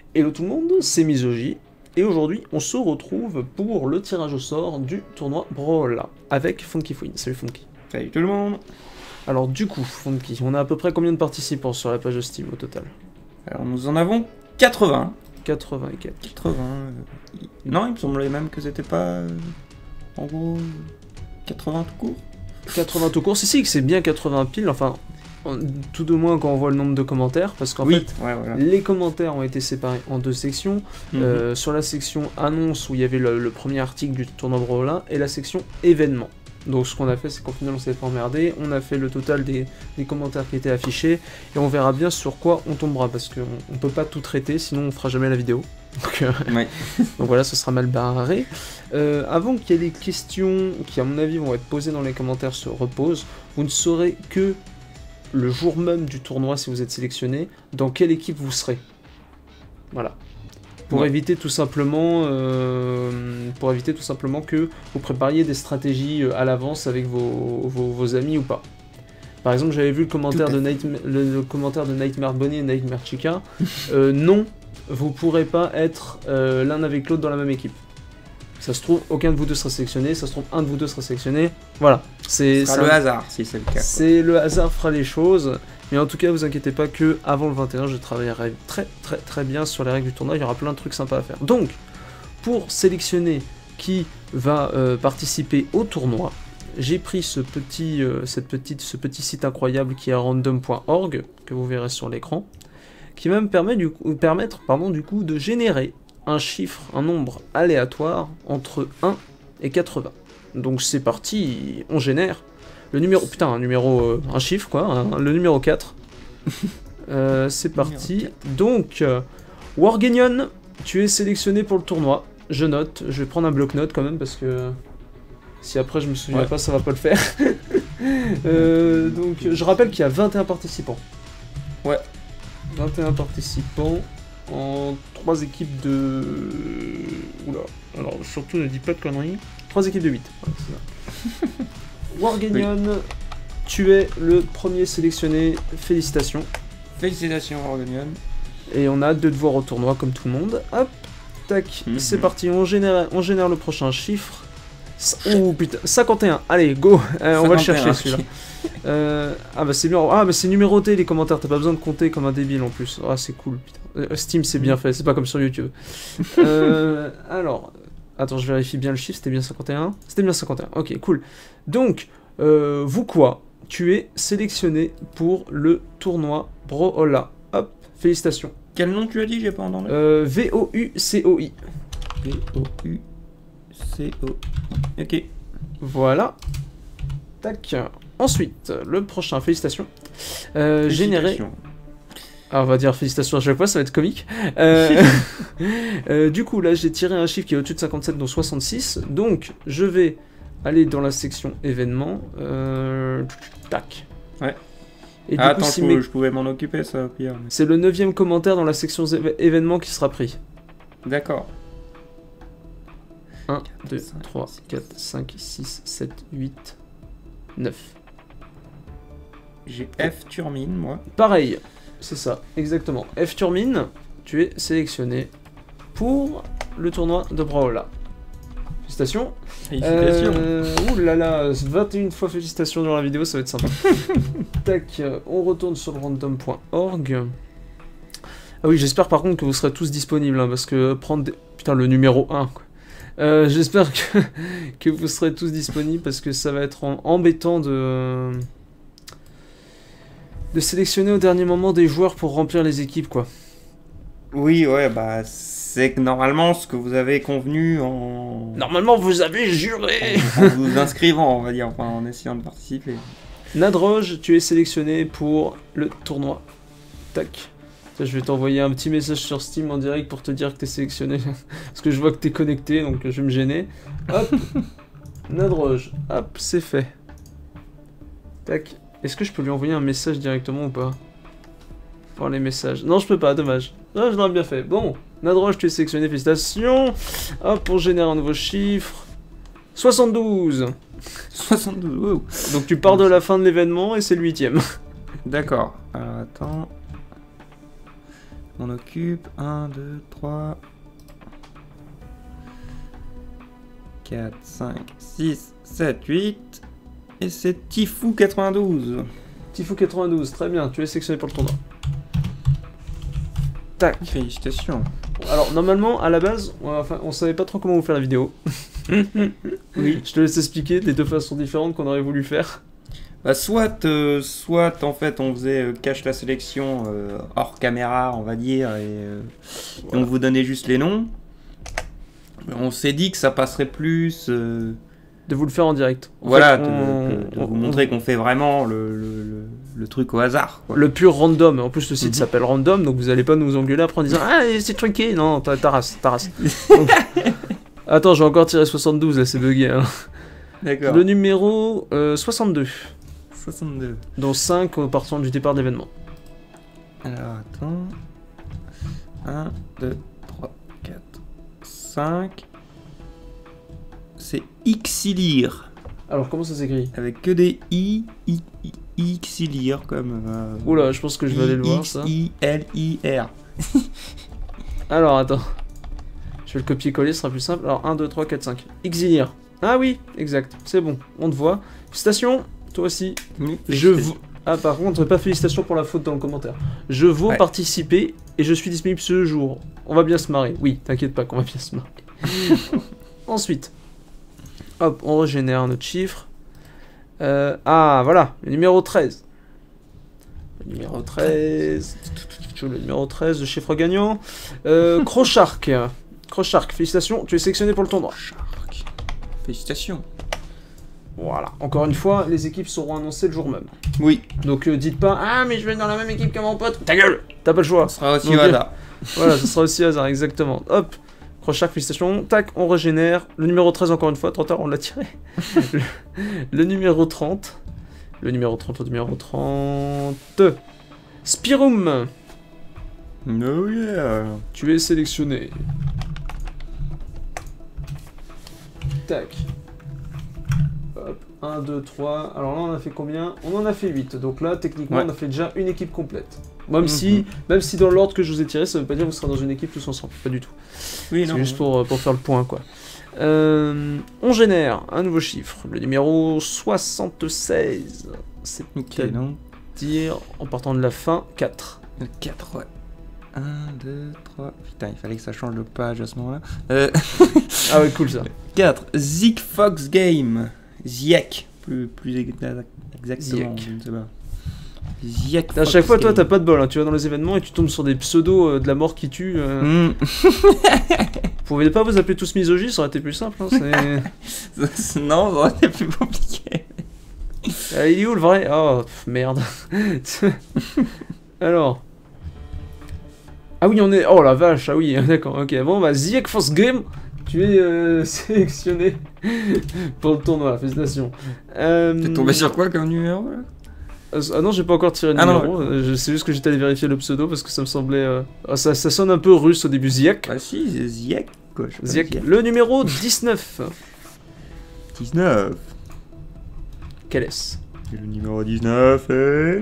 Hello tout le monde, c'est Misoji, et aujourd'hui on se retrouve pour le tirage au sort du tournoi Brawl avec Funky Fouine. Salut Funky. Salut tout le monde. Alors du coup, Funky, on a à peu près combien de participants sur la page de Steam au total? Alors nous en avons 80. 84. 80. Non, il me semblait même que c'était pas... en gros... 80 tout court. 80 tout court, si que c'est bien 80 pile, enfin... Tout de moins quand on voit le nombre de commentaires, parce qu'en fait, voilà. les commentaires ont été séparés en deux sections. Sur la section annonce où il y avait le premier article du tournoi Brawlhalla et la section événements. Donc ce qu'on a fait, c'est qu'au final on s'est pas emmerdé, on a fait le total des commentaires qui étaient affichés et on verra bien sur quoi on tombera, parce qu'on peut pas tout traiter, sinon on fera jamais la vidéo. Donc voilà, ce sera mal barré. Avant qu'il y ait des questions qui à mon avis vont être posées dans les commentaires se reposent, vous ne saurez que le jour même du tournoi, si vous êtes sélectionné, dans quelle équipe vous serez. Voilà. Pour éviter tout simplement que vous prépariez des stratégies à l'avance avec vos amis ou pas. Par exemple, j'avais vu le commentaire de Nightmare Bonnie et Nightmare Chica. Non, vous pourrez pas être l'un avec l'autre dans la même équipe. Ça se trouve, aucun de vous deux sera sélectionné, ça se trouve, un de vous deux sera sélectionné. Voilà. Ce sera le hasard, si c'est le cas. C'est le hasard fera les choses. Mais en tout cas, vous inquiétez pas que avant le 21, je travaillerai très bien sur les règles du tournoi. Il y aura plein de trucs sympas à faire. Donc, pour sélectionner qui va participer au tournoi, j'ai pris ce petit site incroyable qui est random.org, que vous verrez sur l'écran, qui va me permettre de générer un chiffre, un nombre aléatoire entre 1 et 80. Donc c'est parti, on génère. Le numéro, putain, un chiffre quoi, le numéro 4. C'est parti. Donc, Wargenion, tu es sélectionné pour le tournoi. Je note, je vais prendre un bloc-notes quand même parce que si après je me souviens pas, ça va pas le faire. Donc, je rappelle qu'il y a 21 participants. Ouais. 21 participants en 3 équipes de... Oula, alors surtout ne dis pas de conneries. 3 équipes de 8. Ouais, c'est ça. Wargenion, tu es le premier sélectionné, félicitations. Félicitations Wargenion. Et on a hâte de te voir au tournoi comme tout le monde. Hop, tac, c'est parti, on génère le prochain chiffre. Oh putain, 51, allez, go, on va le chercher celui-là. Ah bah c'est bien, c'est numéroté les commentaires, t'as pas besoin de compter comme un débile en plus. Ah c'est cool, putain. Steam c'est bien fait, c'est pas comme sur YouTube. Alors... Attends, je vérifie bien le chiffre, c'était bien 51? C'était bien 51, ok, cool. Donc, vous quoi? Tu es sélectionné pour le tournoi Brawlhalla. Hop, félicitations. Quel nom tu as dit? J'ai pas entendu. VOUCOI. VOUCOI. Ok. Voilà. Tac. Ensuite, le prochain, félicitations. Généré... Ah, on va dire félicitations à chaque fois, ça va être comique. Du coup, là, j'ai tiré un chiffre qui est au-dessus de 57, donc 66. Donc, je vais aller dans la section événements. Tac. Ouais. Et du attends, coup, je pouvais m'en occuper, ça, Pierre. Mais... c'est le 9e commentaire dans la section événements qui sera pris. D'accord. 1, 2, 3, 4, 5, 6, 7, 8, 9. J'ai F Turmine, moi. Pareil. C'est ça, exactement. F Turmine, tu es sélectionné pour le tournoi de Brawlhalla. Félicitations. Félicitations. Ouh là là, 21 fois félicitations dans la vidéo, ça va être sympa. Tac, on retourne sur le random.org. Ah oui, j'espère par contre que vous serez tous disponibles, hein, parce que prendre des... Putain, le numéro 1, quoi. J'espère que vous serez tous disponibles, parce que ça va être embêtant de sélectionner au dernier moment des joueurs pour remplir les équipes, quoi. Oui, ouais, bah, c'est que normalement ce que vous avez convenu en... Normalement, vous avez juré en vous inscrivant, on va dire, enfin, en essayant de participer. Nadroge, tu es sélectionné pour le tournoi. Tac. Ça, je vais t'envoyer un petit message sur Steam en direct pour te dire que t'es sélectionné. Parce que je vois que t'es connecté, donc je vais me gêner. Hop. Nadroge. Hop, c'est fait. Tac. Est-ce que je peux lui envoyer un message directement ou pas? Voir les messages. Non, je peux pas, dommage. Ah, je l'aurais bien fait. Bon, Nadroge, tu es sélectionné, félicitations. Hop, pour générer un nouveau chiffre. 72. 72, wow. Donc tu pars de la fin de l'événement et c'est le 8ème. D'accord. Alors, attends. On occupe 1, 2, 3, 4, 5, 6, 7, 8. Et c'est Tifou 92. Tifou 92, très bien, tu es sélectionné pour le tournoi. Tac. Félicitations. Alors normalement à la base, on savait pas trop comment vous faire la vidéo. Oui. Je te laisse expliquer des deux façons différentes qu'on aurait voulu faire. Bah, soit en fait on faisait cache la sélection hors caméra on va dire et on vous donnait juste les noms. On s'est dit que ça passerait plus De vous le faire en direct. voilà, fait, de vous montrer qu'on fait vraiment le truc au hasard, quoi. Le pur random. En plus le site s'appelle Random, donc vous allez pas nous engueuler après en disant ah c'est truqué. Non, ta race. Donc... Attends, j'ai encore tiré 72 là, c'est bugué. Hein. D'accord. Le numéro 62. 62. Dont 5 au partant du départ de l'événement. Alors, attends. 1, 2, 3, 4, 5. C'est Ixilir. Alors, comment ça s'écrit? Avec que des Ixilir comme. Oula, je pense que je vais aller le voir ça. I-L-I-R. Alors, attends. Je vais le copier-coller, ce sera plus simple. Alors, 1, 2, 3, 4, 5. Exilir. Ah oui, exact. C'est bon, on te voit. Félicitations, toi aussi. Oui, Je vous... Ah, par contre, pas félicitations pour la faute dans le commentaire. Je veux participer et je suis disponible ce jour. On va bien se marrer. Oui, t'inquiète pas qu'on va bien se marrer. Ensuite, hop, on régénère notre chiffre. Ah, voilà, le numéro 13. Le numéro 13. Le numéro 13, le chiffre gagnant. Crochark. Crochark, félicitations, tu es sélectionné pour le tournoi. Crochark. Félicitations. Voilà, encore une fois, les équipes seront annoncées le jour même. Oui. Donc dites pas, ah mais je vais être dans la même équipe que mon pote. Ta gueule. T'as pas le choix. Ce sera aussi Donc, au hasard. Voilà, ce sera aussi hasard, exactement. Hop, Crochark, félicitations. Tac, on régénère. Le numéro 13, encore une fois, trop tard, on l'a tiré. le numéro 30. Le numéro 30 au numéro 30. Spirum. Oh yeah. Tu es sélectionné. Tac. Hop, 1, 2, 3. Alors là, on a fait combien? On en a fait 8. Donc là, techniquement, on a fait déjà une équipe complète. Même si dans l'ordre que je vous ai tiré, ça veut pas dire que vous serez dans une équipe tous ensemble. Pas du tout. Oui, c'est juste pour faire le point, quoi. On génère un nouveau chiffre. Le numéro 76. C'est-à-dire, en partant de la fin, 4. Le 4, ouais. 1, 2, 3... Putain, il fallait que ça change de page à ce moment-là. Ah ouais, cool ça. 4. Zik Fox Game. Ziek. Plus exactement, Ziek. je ne sais pas. Ziek À chaque fois, toi, t'as pas de bol. Hein. Tu vas dans les événements et tu tombes sur des pseudos de la mort qui tue. Vous pouvez pas vous appeler tous misogynes, ça aurait été plus simple. Hein, non, ça aurait été plus compliqué. Il est où le vrai? Oh, merde. Alors... Ah oui, on est... Oh la vache, ah oui, d'accord, ok. Bon, bah, Ziek Force Game, tu es sélectionné pour le tournoi, félicitations. T'es tombé sur quoi comme numéro là? Ah non, j'ai pas encore tiré le numéro, c'est juste que j'étais allé vérifier le pseudo parce que ça me semblait... ça sonne un peu russe au début, Ziek. Ah si, c'est Ziek, quoi. Ziek. Le numéro 19. 19. Quel est-ce? Le numéro 19 est...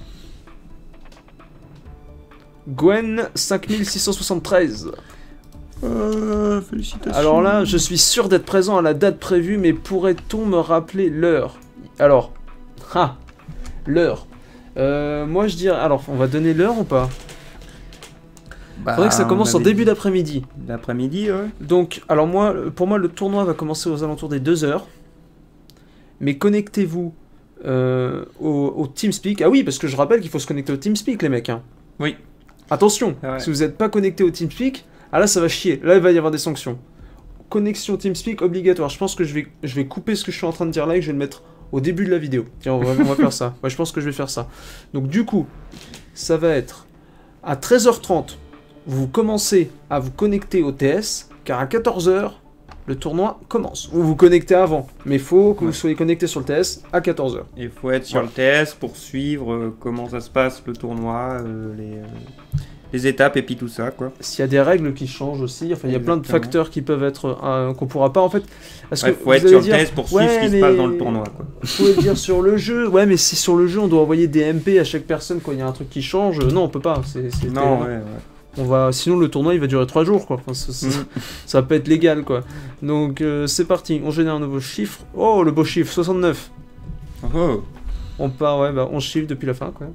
Gwen 5673. Félicitations. Alors là, je suis sûr d'être présent à la date prévue, mais pourrait-on me rappeler l'heure? Alors, l'heure. Moi je dirais... Alors, on va donner l'heure ou pas? Faudrait que ça commence en début d'après-midi. L'après-midi, ouais. Donc, alors moi, pour moi, le tournoi va commencer aux alentours des 2h. Mais connectez-vous au TeamSpeak. Ah oui, parce que je rappelle qu'il faut se connecter au TeamSpeak, les mecs. Hein. Oui. Attention, si vous n'êtes pas connecté au TeamSpeak, ah là ça va chier, là il va y avoir des sanctions. Connexion TeamSpeak obligatoire, je pense que je vais couper ce que je suis en train de dire là et je vais le mettre au début de la vidéo. Tiens, on va faire ça, ouais, je pense que je vais faire ça. Donc du coup, ça va être à 13h30, vous commencez à vous connecter au TS, car à 14h, le tournoi commence. Vous vous connectez avant, mais il faut que vous soyez connecté sur le TS à 14h. Il faut être sur le TS pour suivre comment ça se passe, le tournoi, les étapes et puis tout ça, quoi. S'il y a des règles qui changent aussi, enfin il y a plein de facteurs qui peuvent être qu'on pourra pas en fait. Il faut être sur le TS pour suivre ce qui se passe dans le tournoi, quoi. Vous pouvez dire sur le jeu, ouais, mais si sur le jeu on doit envoyer des MP à chaque personne quand il y a un truc qui change, non on peut pas. Non, ouais. Sinon le tournoi il va durer 3 jours quoi. Enfin, ça va pas être légal quoi. Donc c'est parti, on génère un nouveau chiffre. Oh le beau chiffre, 69. Oh. On part, ouais, bah 11 chiffres depuis la fin quoi.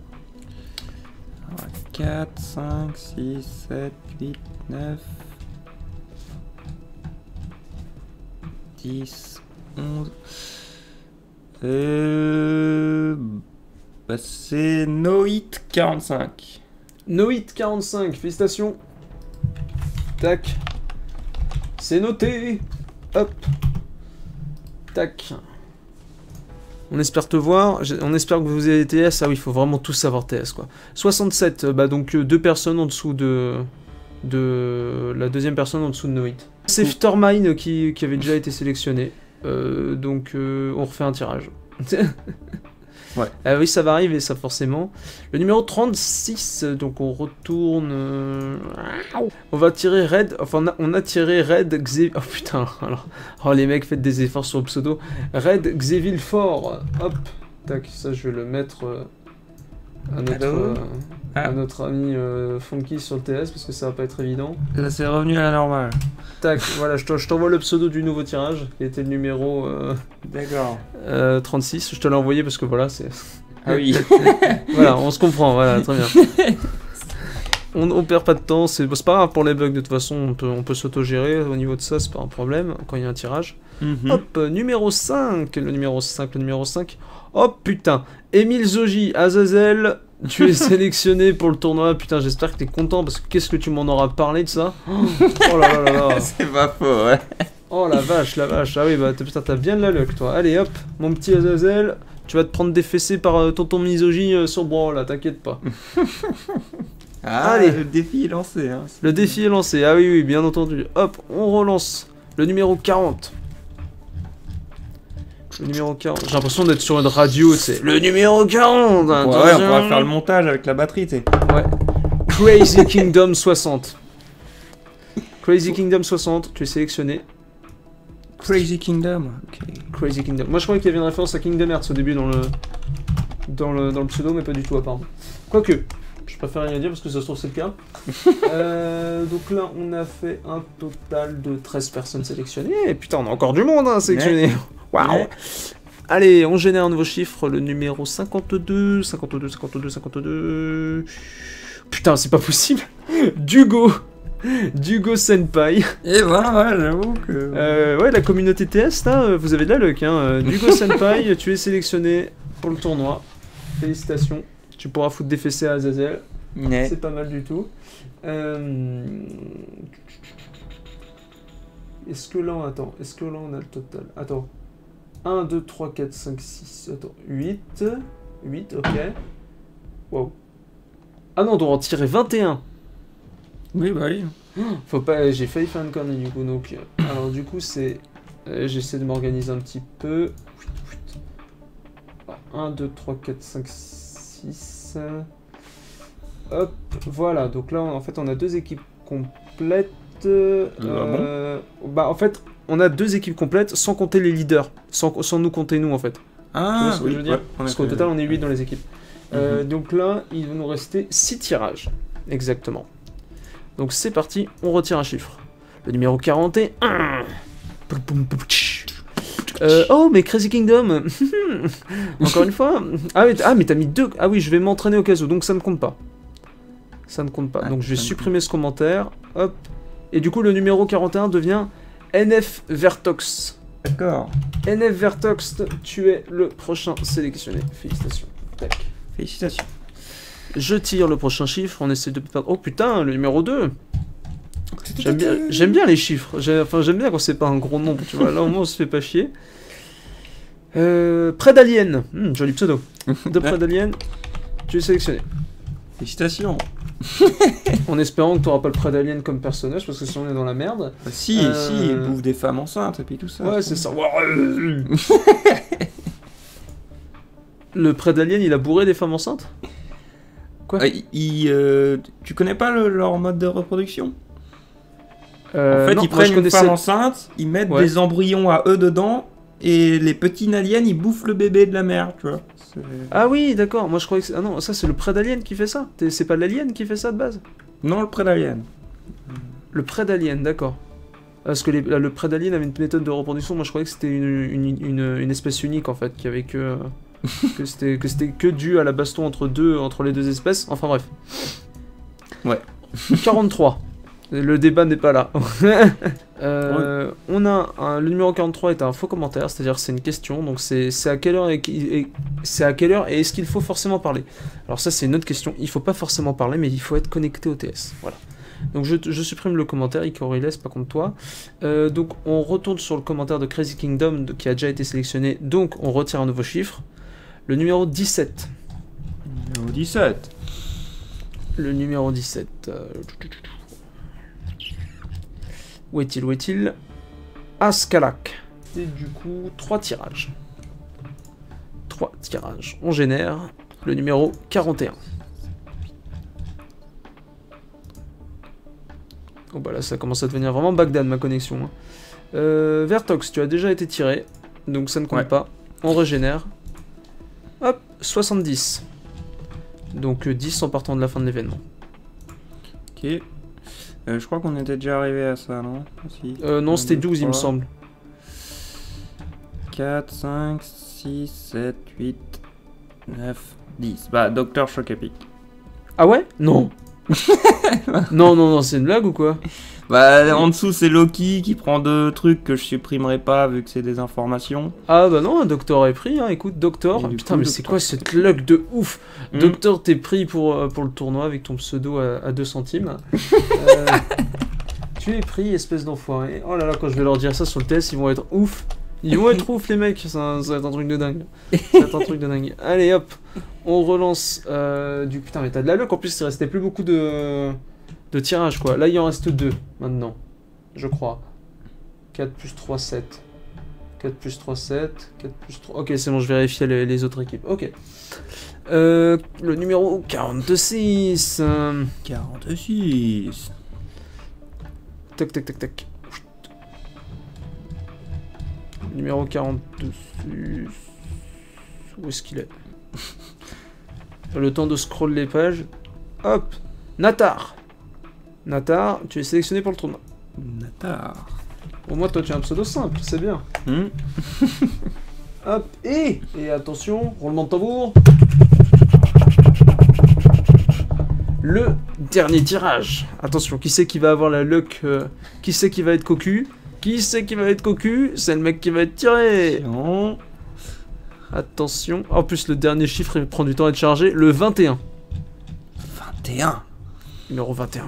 4, 5, 6, 7, 8, 9, 10, 11... Bah c'est No Hit 45. No Hit 45, félicitations. Tac. C'est noté. Hop. Tac. On espère te voir. On espère que vous avez TS. Ah oui, il faut vraiment tous savoir TS quoi. 67, bah donc 2 personnes en dessous de la deuxième personne en dessous de No Hit. C'est Fittermine qui avait déjà été sélectionné. Donc on refait un tirage. Ouais. Oui, ça va arriver, ça forcément. Le numéro 36, donc on retourne. On va tirer Red. Enfin, on a tiré Red Xavier. Oh putain, alors. Oh, les mecs, faites des efforts sur le pseudo. Red Xevillefort. Hop. Tac, ça je vais le mettre à notre ami Funky sur le TS parce que ça va pas être évident. Là, c'est revenu à la normale. Tac, voilà, je t'envoie le pseudo du nouveau tirage qui était le numéro D'accord. 36. Je te l'ai envoyé parce que voilà, c'est. Ah oui. Voilà, on se comprend, voilà, très bien. On perd pas de temps, c'est pas grave pour les bugs, de toute façon, on peut s'auto-gérer au niveau de ça, c'est pas un problème quand il y a un tirage. Hop, numéro 5, le numéro 5. Oh putain, Émile Zoji, Azazel, tu es sélectionné pour le tournoi. Putain, j'espère que t'es content parce que qu'est-ce que tu m'en auras parlé de ça. Oh là là là là. C'est pas faux, ouais. Oh la vache, la vache. Ah oui, bah putain, t'as bien de la luck, toi. Allez hop, mon petit Azazel, tu vas te prendre des fessées par tonton Misogi sur bras là, t'inquiète pas. Ah, allez, le défi est lancé. Hein. Le défi est lancé, ah oui, oui, bien entendu. Hop, on relance le numéro 40. Le numéro 40. J'ai l'impression d'être sur une radio, c'est le numéro 40. Ouais, on pourra faire le montage avec la batterie, tu sais. Ouais. Crazy Kingdom 60. Crazy Kingdom 60, tu es sélectionné. Crazy Kingdom, ok. Crazy Kingdom. Moi je croyais qu'il y avait une référence à Kingdom Hearts au début dans le pseudo, mais pas du tout apparemment. Quoique, je préfère rien dire parce que ça se trouve c'est le cas. Donc là on a fait un total de 13 personnes sélectionnées. Et putain, on a encore du monde hein, sélectionné. Waouh. Ouais. Allez, on génère un nouveau chiffre, le numéro 52. Putain, c'est pas possible. Dugo Senpai. Et voilà, ouais, j'avoue que... ouais, la communauté TS, là, vous avez de la luck, hein. Dugo Senpai, tu es sélectionné pour le tournoi. Félicitations. Tu pourras foutre des fessées à Azazel. Ouais. C'est pas mal du tout. Est-ce que là, on a le total? Attends. 1, 2, 3, 4, 5, 6, attends, 8, ok. Wow. Ah non, on doit en tirer 21. Oui, bah oui. Faut pas, j'ai failli faire une connerie du coup, donc... alors du coup, c'est... j'essaie de m'organiser un petit peu. 1, 2, 3, 4, 5, 6... Hop, voilà, donc là, en fait, on a 2 équipes complètes. Bah, en fait... On a 2 équipes complètes sans compter les leaders, sans nous compter nous en fait. Ah, tu vois ce que je veux dire ouais, parce qu'au total on est 8 dans les équipes. Donc là, il va nous rester 6 tirages, exactement. Donc c'est parti, on retire un chiffre. Le numéro 41. Oh mais Crazy Kingdom. Encore une fois. Ah mais t'as mis 2. Ah oui, je vais m'entraîner au cas où, donc ça ne compte pas. Ça ne compte pas. Donc je vais supprimer ce commentaire. Hop. Et du coup le numéro 41 devient... NF Vertox. D'accord. NF Vertox, tu es le prochain sélectionné. Félicitations. Tac. Félicitations. Je tire le prochain chiffre, on essaie de perdre... Oh putain, le numéro 2. J'aime bien les chiffres. J'aime bien quand c'est pas un gros nombre, tu vois. Là au moins on se fait pas chier. Près d'Alien. Joli pseudo. De Près d'Alien, tu es sélectionné. Félicitations. En espérant que tu n'auras pas le Près d'Alien comme personnage, parce que sinon on est dans la merde. Bah, si, il bouffe des femmes enceintes et puis tout ça. Ouais, c'est ça. Le Près d'Alien, il a bourré des femmes enceintes? Quoi? Tu connais pas leur mode de reproduction? En fait, non, ils prennent une femme enceinte, ils mettent des embryons à eux dedans, et les petits aliens, ils bouffent le bébé de la mère, tu vois. Ah oui, d'accord. Moi, je croyais que... Ah non, ça, c'est le Près d'Alien qui fait ça. C'est pas l'Alien qui fait ça, de base? Non, le Prédalien. Le Prédalien, d'accord. Parce que le Prédalien avait une méthode de reproduction, moi je croyais que c'était une espèce unique en fait, qu'il y avait que... que c'était que dû à la baston entre les deux espèces, enfin bref. Ouais. 43. Le débat n'est pas là. On a le numéro 43 est un faux commentaire, c'est-à-dire c'est une question, donc c'est à quelle heure et est-ce qu'il faut forcément parler. Alors ça c'est une autre question, il faut pas forcément parler mais il faut être connecté au TS. Voilà. Donc je supprime le commentaire, Icoriles, pas contre toi. Donc on retourne sur le commentaire de Crazy Kingdom qui a déjà été sélectionné, donc on retire un nouveau chiffre. Le numéro 17. Numéro 17. Le numéro 17. Où est-il Ascalak. Et du coup, 3 tirages. 3 tirages. On génère le numéro 41. Oh bah là, ça commence à devenir vraiment Bagdad, ma connexion. Hein. Vertox, tu as déjà été tiré, donc ça ne compte pas. On régénère. Hop, 70. Donc 10 en partant de la fin de l'événement. Ok. Je crois qu'on était déjà arrivé à ça, non? Si. Non, c'était 12, il me semble. 4, 5, 6, 7, 8, 9, 10. Bah, Dr. Chocapic. Ah ouais? Non. non, c'est une blague ou quoi? Bah, en dessous, c'est Loki qui prend 2 trucs que je supprimerai pas vu que c'est des informations. Ah bah non, un Doctor est pris, hein. Écoute, Doctor. Putain, mais c'est quoi cette luck de ouf? Doctor, t'es pris pour le tournoi avec ton pseudo à 2 centimes. Tu es pris, espèce d'enfoiré. Oh là là, quand je vais leur dire ça sur le TS, ils vont être ouf. Ils vont être ouf, les mecs. Ça va être un truc de dingue. Ça va être un truc de dingue. Allez, hop. On relance du... Putain, mais t'as de la luck. En plus, il restait plus beaucoup de tirages, quoi. Là, il en reste 2, maintenant. Je crois. 4 plus 3, 7. 4 plus 3, 7. 4 plus 3... Ok, c'est bon, je vérifie les autres équipes. Ok. Le numéro 46. 46. Tac, tac, tac, tac. Numéro 42. Où est-ce qu'il est? Le temps de scroll les pages. Hop. Natar. Natar, tu es sélectionné pour le tournoi. Natar. Au moins, toi, tu as un pseudo simple, c'est bien. Hop. Et attention, roulement de tambour. Le dernier tirage. Attention, qui c'est qui va avoir la luck? Qui c'est qui va être cocu? Qui c'est qui va être cocu? C'est le mec qui va être tiré. Non. Attention. En plus, le dernier chiffre il prend du temps à être chargé. Le 21. 21. Numéro 21.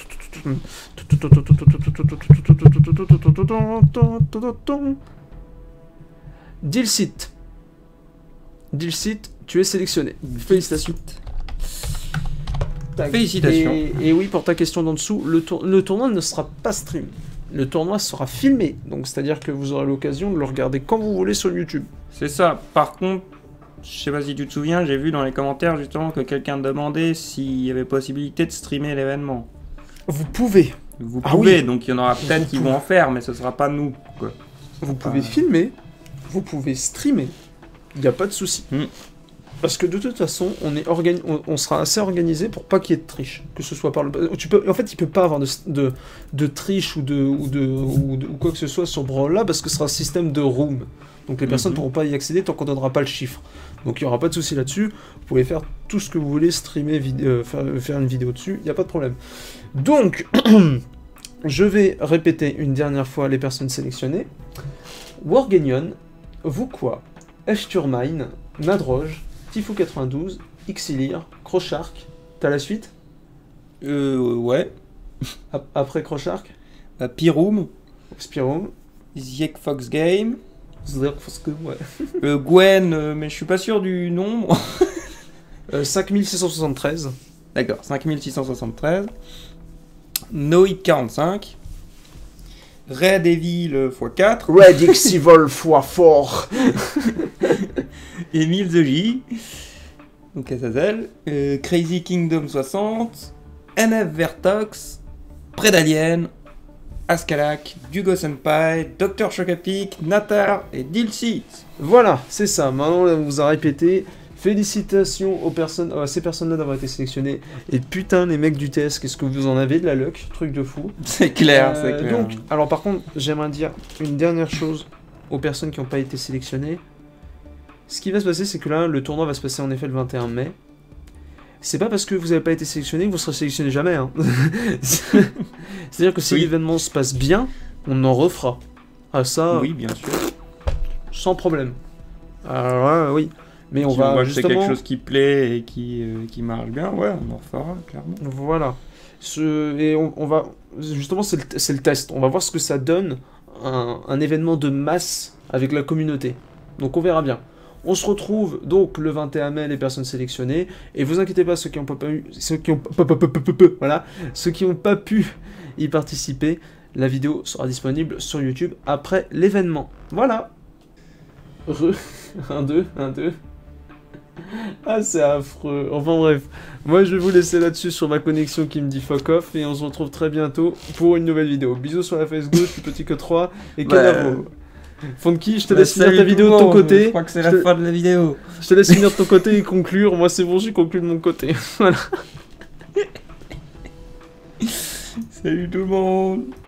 Dilsit. Dilsit, tu es sélectionné. Félicitations. Félicitations. Et oui, pour ta question d'en dessous, le tournoi ne sera pas stream. Le tournoi sera filmé, donc c'est-à-dire que vous aurez l'occasion de le regarder quand vous voulez sur YouTube. C'est ça. Par contre, je sais pas si tu te souviens, j'ai vu dans les commentaires justement que quelqu'un demandait s'il y avait possibilité de streamer l'événement. Vous pouvez. Vous pouvez, oui. Donc il y en aura peut-être qui vont en faire, mais ce sera pas nous, quoi. Vous pouvez filmer, vous pouvez streamer, il n'y a pas de souci. Parce que de toute façon, on sera assez organisé pour pas qu'il y ait de triche. Que ce soit par le... En fait, il peut pas avoir de triche ou quoi que ce soit sur Brawl là, parce que ce sera un système de room. Donc les personnes ne pourront pas y accéder tant qu'on ne donnera pas le chiffre. Donc il n'y aura pas de souci là-dessus. Vous pouvez faire tout ce que vous voulez, streamer, faire une vidéo dessus, il n'y a pas de problème. Donc, je vais répéter une dernière fois les personnes sélectionnées. Warganion, Vukwa, Efturmine, Madroge, Tifou92, Xilir, Crochark. T'as la suite? Ouais. Après Crochark? Pyroom. Spiroom. Ziek Fox Game. Ouais. Gwen, mais je suis pas sûr du nom. 5673. D'accord, 5673. Noid 45. Red Evil x4. Red Evil x4. Emile The J. Donc SSL. Crazy Kingdom 60. NF Vertox. Prédalien. Ascalak. Dugo Senpai. Dr. Chocapic. Natar et Dilsit. Voilà, c'est ça. Maintenant, on vous a répété. Félicitations aux personnes, à ces personnes-là d'avoir été sélectionnées. Et putain, les mecs du TS, qu'est-ce que vous en avez de la luck, truc de fou. C'est clair, c'est clair. Donc, alors par contre, j'aimerais dire une dernière chose aux personnes qui n'ont pas été sélectionnées. Ce qui va se passer, c'est que là, le tournoi va se passer en effet le 21 mai. C'est pas parce que vous n'avez pas été sélectionné que vous serez sélectionné jamais. Hein. C'est-à-dire que si l'événement se passe bien, on en refera. Ah ça, oui, bien sûr. Sans problème. Alors oui. Mais on va justement... c'est quelque chose qui plaît et qui marche bien, ouais, on en refera, clairement. Voilà. Et on va... Justement, c'est le test. On va voir ce que ça donne, un événement de masse avec la communauté. Donc on verra bien. On se retrouve donc le 21 mai, les personnes sélectionnées. Et vous inquiétez pas, ceux qui n'ont pas pu y participer, la vidéo sera disponible sur YouTube après l'événement. Voilà. 1, 2. Ah, c'est affreux. Enfin bref, moi je vais vous laisser là-dessus sur ma connexion qui me dit fuck off et on se retrouve très bientôt pour une nouvelle vidéo. Bisous sur la face gauche, petit que 3 et Canavo. Funky, je te laisse finir ta vidéo de ton côté. Je crois que c'est la fin de la vidéo. Je te laisse finir de ton côté et conclure. Moi c'est bon, j'ai conclu de mon côté. Voilà. Salut tout le monde.